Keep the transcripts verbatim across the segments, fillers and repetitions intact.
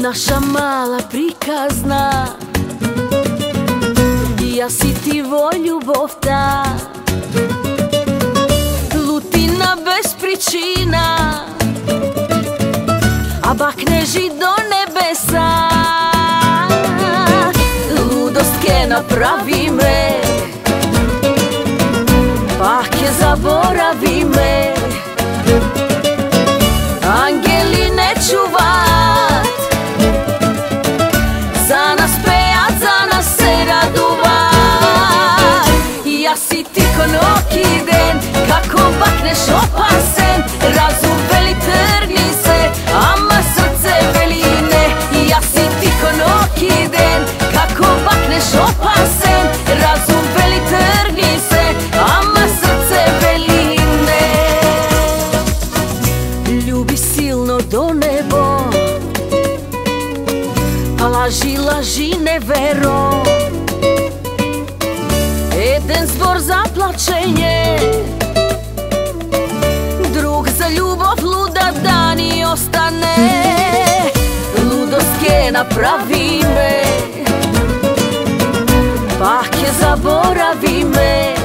naša mala prikazna, ja si ti voj ljubov ta, lutina bez pričina, a bakneži do nebesa. Ludostke napravi me, bake zaboravi me, angeli ne čuvat, za nas pejat, za nas se radovat. Ja si ti ko noki den, kako bakneš opasen, razum veli trgni se, ama srce veli ne. Ja si ti ko noki den, kako bakneš opasen, razum veli trgni se, ama srce veli ne. Ljubi silno do nebo, a laži, laži nevero. Jeden zbor za plačenje, drug za ljubav, luda dan i ostane. Ludostke napravi me, bake zaboravi me,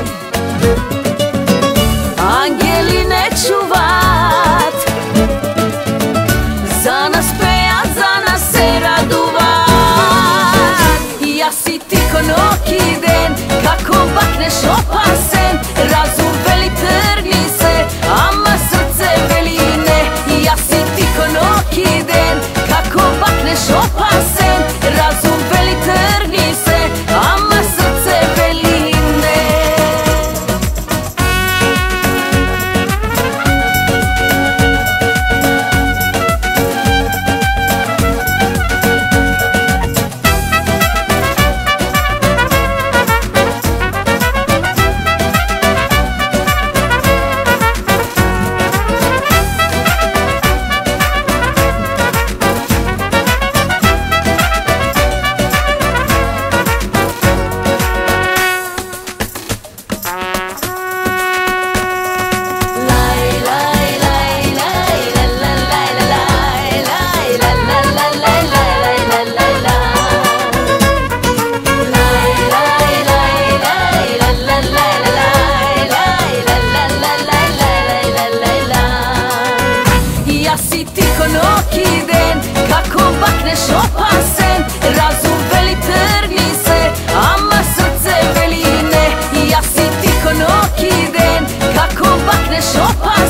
angeli ne čuvat, za nas pejat, za nas se radovat. Ja si ti ko noki den, kako bakneš opasen, razum veli trgni se, ama srce veli ne. Ja si ti ko noki den, kako bakneš opasen, razum veli trgni se, ama srce veli ne. Ja si ti ko noki den, kako bakneš opasen, razum veli trgni se, ama srce veli ne. Ja si ti ko noki den, kako bakneš opasen.